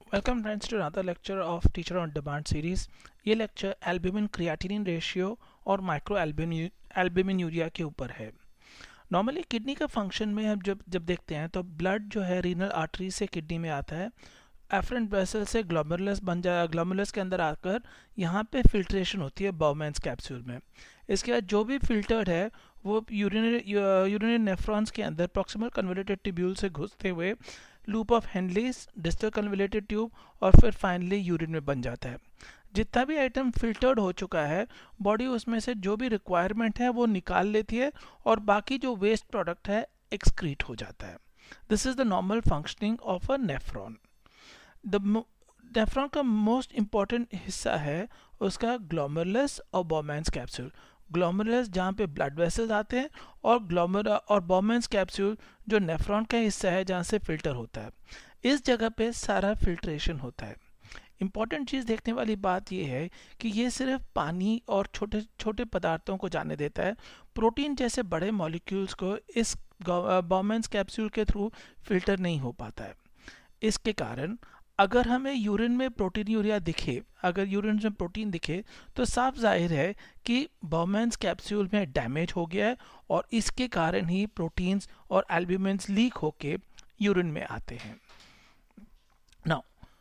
Welcome friends to another lecture of Teacher on Demand series। ये lecture albumin creatinine ratio और micro albuminuria के ऊपर है। Normally kidney का फंक्शन में हम जब देखते हैं तो ब्लड जो है रीनल आर्टरी से किडनी में आता है, एफरेंट वेसल से ग्लोमेरुलस बन जाए, ग्लोमेरुलस के अंदर आकर यहाँ पे फिल्ट्रेशन होती है बाउमैन्स कैप्सूल में। इसके बाद जो भी फिल्टर्ड है वो यूरिनरी नेफ्रॉन्स के अंदर प्रॉक्सिमल कन्वोल्यूटेड ट्यूब्यूल से घुसते हुए loop of Henle's, distal convoluted tube और फिर फाइनली यूरिन में बन जाता है। जितना भी आइटम फिल्टर्ड हो चुका है, बॉडी उसमें से जो भी रिक्वायरमेंट है वो निकाल लेती है और बाकी जो वेस्ट प्रोडक्ट है एक्सक्रीट हो जाता है। This is the normal functioning of a nephron. Nephron का मोस्ट इम्पॉर्टेंट हिस्सा है उसका ग्लोमेरुलस और बाउमैन्स कैप्सूल। ग्लोमेरुलस जहाँ पे ब्लड वेसल्स आते हैं और बाउमैन्स कैप्सूल जो नेफ्रॉन का हिस्सा है जहाँ से फिल्टर होता है। इस जगह पे सारा फिल्ट्रेशन होता है। इम्पॉर्टेंट चीज़ देखने वाली बात यह है कि ये सिर्फ पानी और छोटे छोटे पदार्थों को जाने देता है। प्रोटीन जैसे बड़े मॉलिक्यूल्स को इस बाउमैन्स कैप्सूल के थ्रू फिल्टर नहीं हो पाता है। इसके कारण अगर हमें यूरिन में प्रोटीनयूरिया दिखे, अगर यूरिन में प्रोटीन दिखे तो साफ जाहिर है कि बाउमैन्स कैप्सूल में डैमेज हो गया है और इसके कारण ही प्रोटीन्स और एल्ब्यूमिन्स लीक होके यूरिन में आते हैं। नाउ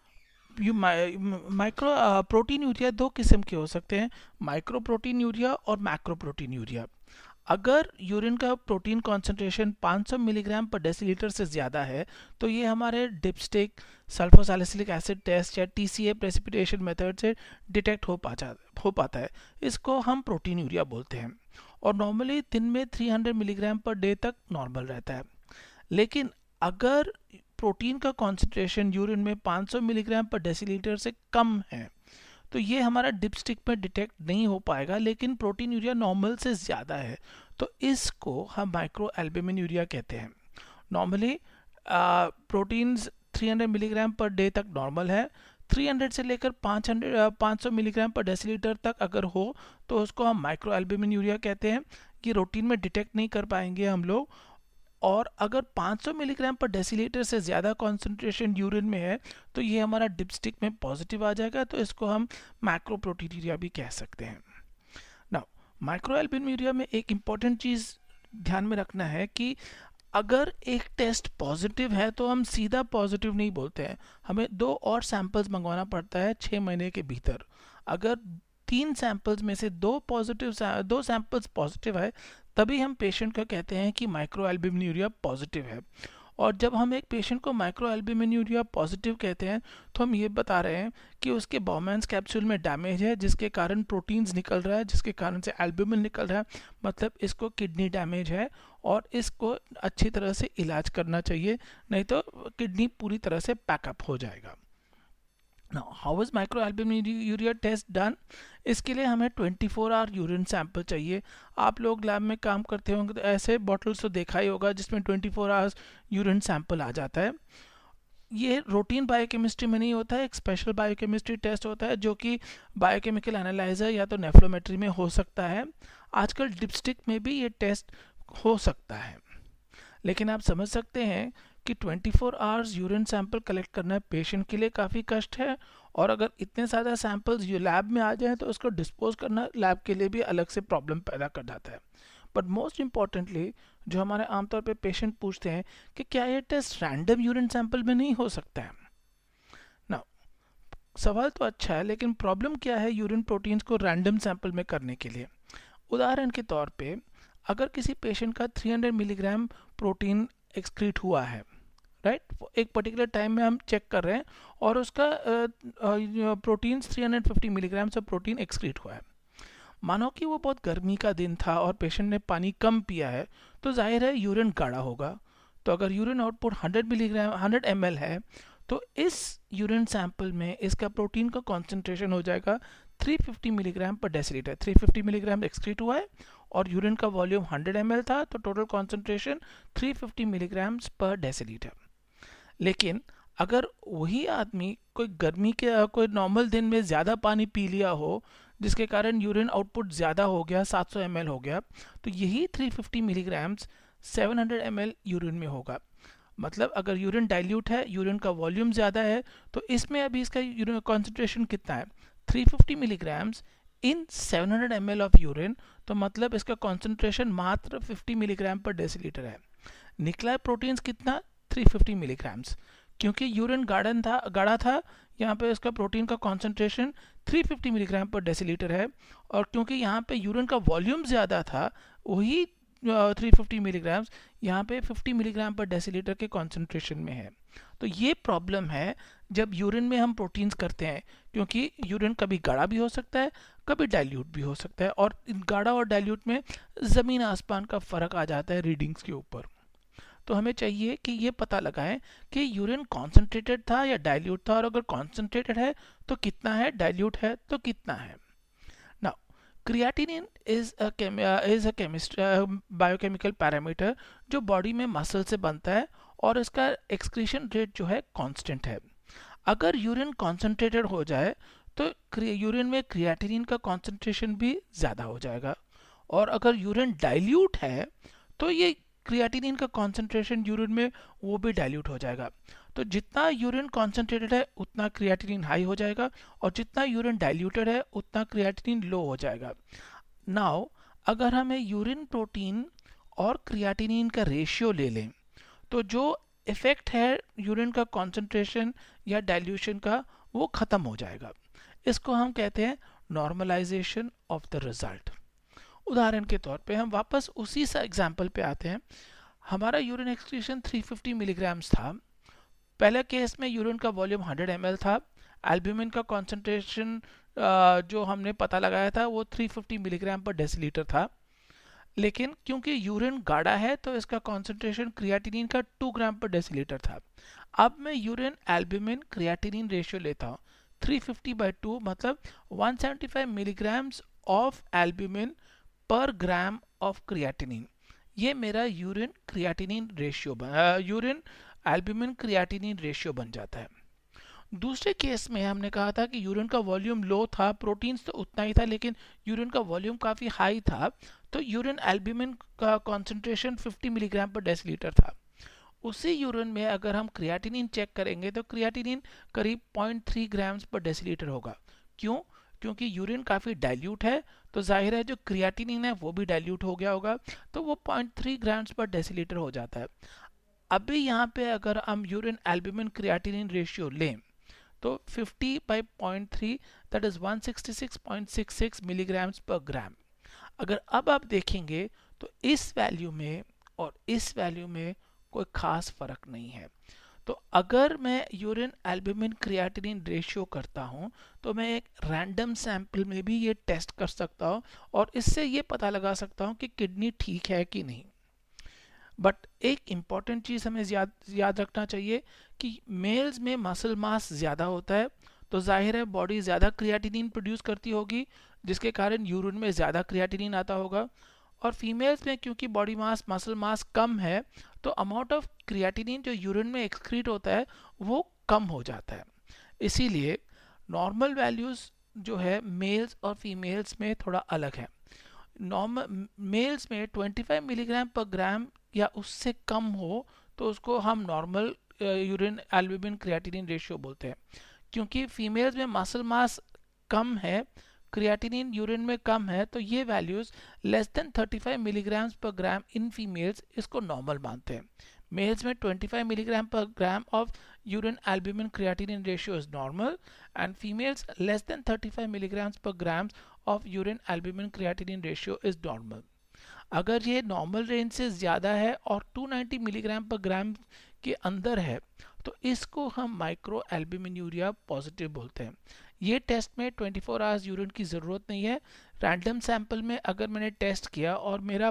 माइक्रो प्रोटीन यूरिया दो किस्म के हो सकते हैं, माइक्रो प्रोटीन यूरिया और मैक्रो प्रोटीन यूरिया। अगर यूरिन का protein concentration 500 milligram per decilitre से ज़्यादा है तो ये हमारे डिपस्टिक, सल्फोसैलिसिलिक एसिड टेस्ट या टीसीए प्रेसिपिटेशन मेथड से डिटेक्ट हो पाता है। इसको हम प्रोटीन यूरिया बोलते हैं और नॉर्मली दिन में 300 मिलीग्राम पर डे तक नॉर्मल रहता है। लेकिन अगर प्रोटीन का कॉन्सेंट्रेशन यूरिन में 500 मिलीग्राम पर डेसीलीटर से कम है तो ये हमारा डिपस्टिक में डिटेक्ट नहीं हो पाएगा, लेकिन प्रोटीन यूरिया नॉर्मल से ज़्यादा है तो इसको हम माइक्रो एल्ब्यूमिन यूरिया कहते हैं। Normally proteins 300 milligram per day तक नॉर्मल है, 300 से लेकर 500 मिलीग्राम पर डेसीलीटर तक अगर हो तो उसको हम माइक्रो एल्ब्यूमिन यूरिया कहते हैं। ये रूटीन में डिटेक्ट नहीं कर पाएंगे हम लोग। और अगर 500 मिलीग्राम पर डेसीलीटर से ज़्यादा कॉन्सेंट्रेशन यूरिन में है तो ये हमारा डिपस्टिक में पॉजिटिव आ जाएगा, तो इसको हम मैक्रो प्रोटीनूरिया भी कह सकते हैं। नाउ माइक्रो एल्ब्यूमिनुरिया में एक इम्पॉर्टेंट चीज़ ध्यान में रखना है कि अगर एक टेस्ट पॉजिटिव है तो हम सीधा पॉजिटिव नहीं बोलते हैं, हमें 2 और सैंपल्स मंगवाना पड़ता है 6 महीने के भीतर। अगर 3 सैंपल्स में से 2 सैंपल्स पॉजिटिव है तभी हम पेशेंट को कहते हैं कि माइक्रो एल्ब्यूमिनुरिया पॉजिटिव है। और जब हम एक पेशेंट को माइक्रो एल्ब्यूमिनुरिया पॉजिटिव कहते हैं तो हम ये बता रहे हैं कि उसके बाउमैन्स कैप्सूल में डैमेज है जिसके कारण प्रोटीन्स निकल रहा है, जिसके कारण से एल्ब्यूमिन निकल रहा है, मतलब इसको किडनी डैमेज है और इसको अच्छी तरह से इलाज करना चाहिए, नहीं तो किडनी पूरी तरह से पैकअप हो जाएगा। Now, how is microalbuminuria test done? इसके लिए हमें 24 आवर यूरिन सैंपल चाहिए। आप लोग लैब में काम करते होंगे तो ऐसे बॉटल्स तो देखा ही होगा जिसमें 24 आवर्स यूरिन सैंपल आ जाता है। ये रूटीन बायोकेमिस्ट्री में नहीं होता है, एक स्पेशल बायोकेमिस्ट्री टेस्ट होता है जो कि बायोकेमिकल एनालाइजर या तो नेफ्लोमेट्री में हो सकता है। आजकल डिपस्टिक में भी ये टेस्ट हो सकता है, लेकिन आप समझ सकते हैं कि 24 आवर्स यूरिन सैंपल कलेक्ट करना पेशेंट के लिए काफ़ी कष्ट है और अगर इतने ज़्यादा सैंपल्स लैब में आ जाएं तो उसको डिस्पोज करना लैब के लिए भी अलग से प्रॉब्लम पैदा कर जाता है। बट मोस्ट इम्पॉर्टेंटली जो हमारे आमतौर पे पेशेंट पूछते हैं कि क्या ये टेस्ट रैंडम यूरिन सैंपल में नहीं हो सकता है ना। सवाल तो अच्छा है, लेकिन प्रॉब्लम क्या है यूरिन प्रोटीन्स को रैंडम सैंपल में करने के लिए। उदाहरण के तौर पे अगर किसी पेशेंट का 300 मिलीग्राम प्रोटीन एक्सक्रीट हुआ है, राइट, एक पर्टिकुलर टाइम में हम चेक कर रहे हैं और उसका प्रोटीन 350 मिलीग्राम से प्रोटीन एक्सक्रीट हुआ है। मानो कि वो बहुत गर्मी का दिन था और पेशेंट ने पानी कम पिया है तो जाहिर है यूरिन गाढ़ा होगा। तो अगर यूरिन आउटपुट 100 ml है तो इस यूरिन सैंपल में इसका प्रोटीन का कॉन्सेंट्रेशन हो जाएगा 350 milligram per decilitre. 350 milligram excrete हुआ है और यूरिन का वॉल्यूम 100 ml था तो total concentration 350 milligram per decilitre. लेकिन अगर वही आदमी कोई नॉर्मल दिन में ज़्यादा पानी पी लिया हो जिसके कारण यूरिन आउटपुट ज़्यादा हो गया, 700 ml हो गया, तो यही 350 मिलीग्राम्स 700 ml यूरिन में होगा। मतलब अगर यूरिन डाइल्यूट है, यूरिन का वॉल्यूम ज़्यादा है, तो इसमें अभी इसका यूरिन कॉन्सेंट्रेशन कितना है, 350 milligrams in 700 ml of urine, तो मतलब इसका कॉन्सेंट्रेशन मात्र 50 मिलीग्राम पर डेसीलीटर है। निकला है प्रोटीन्स कितना, 350 मिलीग्राम्स। क्योंकि यूरिन गाढ़ा था, यहाँ पे इसका प्रोटीन का कॉन्सेंट्रेशन 350 मिलीग्राम पर डेसीलीटर है, और क्योंकि यहाँ पे यूरिन का वॉल्यूम ज़्यादा था, वही 350 मिलीग्राम्स यहाँ पे 50 मिलीग्राम पर डेसीलीटर के कॉन्सेंट्रेशन में है। तो ये प्रॉब्लम है जब यूरिन में हम प्रोटीन्स करते हैं, क्योंकि यूरिन कभी गाढ़ा भी हो सकता है, कभी डाइल्यूट भी हो सकता है, और गाढ़ा और डाइल्यूट में ज़मीन आसमान का फ़र्क आ जाता है रीडिंग्स के ऊपर। तो हमें चाहिए कि ये पता लगाएं कि यूरिन कॉन्सेंट्रेटेड था या डाइल्यूट था, और अगर कॉन्सेंट्रेटेड है तो कितना है, डाइल्यूट है तो कितना है। Now creatinine is a biochemical parameter जो बॉडी में मसल से बनता है, और इसका एक्सक्रीशन रेट जो है कांस्टेंट है। अगर यूरिन कॉन्सेंट्रेटेड हो जाए तो यूरिन में क्रिएटिनिन का कॉन्सेंट्रेशन भी ज़्यादा हो जाएगा, और अगर यूरिन डाइल्यूट है तो ये क्रिएटिनिन का कॉन्सेंट्रेशन यूरिन में वो भी डाइल्यूट हो जाएगा। तो जितना यूरिन कॉन्सेंट्रेटेड है उतना क्रिएटिनिन हाई हो जाएगा, और जितना यूरिन डाइल्यूटेड है उतना क्रिएटिनिन लो हो जाएगा। नाउ अगर हमें यूरिन प्रोटीन और क्रिएटिनिन का रेशियो ले लें, तो जो इफेक्ट है यूरिन का कॉन्सेंट्रेशन या डाइल्यूशन का, वो ख़त्म हो जाएगा। इसको हम कहते हैं नॉर्मलाइजेशन ऑफ द रिजल्ट। उदाहरण के तौर पे हम वापस उसी सा एग्जाम्पल पे आते हैं। हमारा यूरिन एक्सक्रीशन 350 मिलीग्राम्स था। पहले केस में यूरिन का वॉल्यूम 100 ml था। एल्ब्यूमिन का कॉन्सेंट्रेशन जो हमने पता लगाया था वो 350 मिलीग्राम पर डेसीलीटर था। लेकिन क्योंकि यूरिन गाढ़ा है तो इसका कॉन्सेंट्रेशन क्रिएटिनिन का 2 ग्राम पर डेसीलीटर था। अब मैं यूरिन एल्ब्यूमिन क्रिएटिनिन रेशियो लेता हूँ 350/2, मतलब 175 मिलीग्राम्स ऑफ एल्ब्यूमिन पर ग्राम ऑफ क्रिएटिनिन। ये मेरा urine creatinine ratio urine albumin creatinine ratio बन जाता है। दूसरे केस में हमने कहा था कि यूरिन का वॉल्यूम लो था, प्रोटीन्स तो उतना ही था, लेकिन यूरिन का वॉल्यूम काफ़ी हाई था, तो यूरिन एल्ब्यूमिन का कॉन्सेंट्रेशन 50 मिलीग्राम पर डेसीलीटर था। उसी यूरिन में अगर हम क्रिएटिनिन चेक करेंगे तो क्रिएटिनिन करीब 0.3 ग्राम्स पर डेसीलीटर होगा। क्यों? क्योंकि यूरिन काफ़ी डाइल्यूट है, तो जाहिर है जो क्रिएटिनिन है वो भी डाइल्यूट हो गया होगा, तो वो 0.3 ग्राम्स पर डेसीलीटर हो जाता है। अभी यहाँ पे अगर हम यूरिन एल्ब्यूमिन क्रिएटिनिन रेशियो लें तो 50/0.3 दैट इज 166.66 मिलीग्राम्स पर ग्राम। अगर अब आप देखेंगे तो इस वैल्यू में और इस वैल्यू में कोई खास फर्क नहीं है। तो अगर मैं यूरिन एल्ब्यूमिन क्रिएटिनिन रेशियो करता हूं तो मैं एक रैंडम सैंपल में भी ये टेस्ट कर सकता हूं, और इससे ये पता लगा सकता हूं कि किडनी ठीक है कि नहीं। बट एक इम्पॉर्टेंट चीज़ हमें याद रखना चाहिए कि मेल्स में मसल मास ज़्यादा होता है, तो जाहिर है बॉडी ज़्यादा क्रिएटिनिन प्रोड्यूस करती होगी, जिसके कारण यूरिन में ज़्यादा क्रिएटिनिन आता होगा। और फीमेल्स में क्योंकि बॉडी मास मसल मास कम है, तो अमाउंट ऑफ क्रिएटिनिन जो यूरिन में एक्सक्रीट होता है वो कम हो जाता है। इसीलिए नॉर्मल वैल्यूज़ जो है मेल्स और फीमेल्स में थोड़ा अलग है। नॉर्मल मेल्स में 25 मिलीग्राम पर ग्राम या उससे कम हो तो उसको हम normal urine albumin creatinine ratio बोलते हैं। क्योंकि फीमेल्स में मसल मास कम है, क्रिएटिनिन यूरिन में कम है, तो ये values less than 35 milligram per gram in females इसको नॉर्मल मानते हैं। मेल्स में 25 milligram per gram of urine albumin creatinine ratio is normal, and females less than 35 milligram per gram of urine albumin creatinine ratio is normal. अगर ये normal range से ज़्यादा है और 290 मिलीग्राम पर ग्राम के अंदर है तो इसको हम माइक्रो एल्ब्यूमिन्यूरिया पॉजिटिव बोलते हैं। ये टेस्ट में 24 आवर्स यूरिन की ज़रूरत नहीं है। रैंडम सैंपल में अगर मैंने टेस्ट किया और मेरा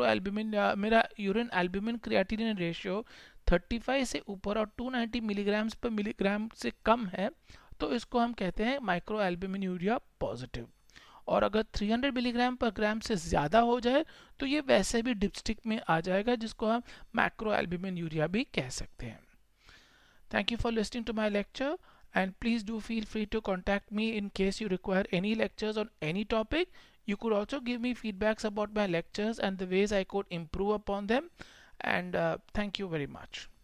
मेरा यूरिन एल्ब्यूमिन क्रिएटिनिन रेशियो 35 से ऊपर और 290 मिलीग्राम पर मिलीग्राम से कम है, तो इसको हम कहते हैं माइक्रो एल्ब्यूमिन्यूरिया पॉजिटिव। और अगर 300 मिलीग्राम पर ग्राम से ज़्यादा हो जाए तो ये वैसे भी डिप्स्टिक में आ जाएगा, जिसको हम मैक्रो एल्ब्यूमिन्यूरिया भी कह सकते हैं। Thank you for listening to my lecture, and please do feel free to contact me in case you require any lectures on any topic. You could also give me feedbacks about my lectures and the ways I could improve upon them, and thank you very much.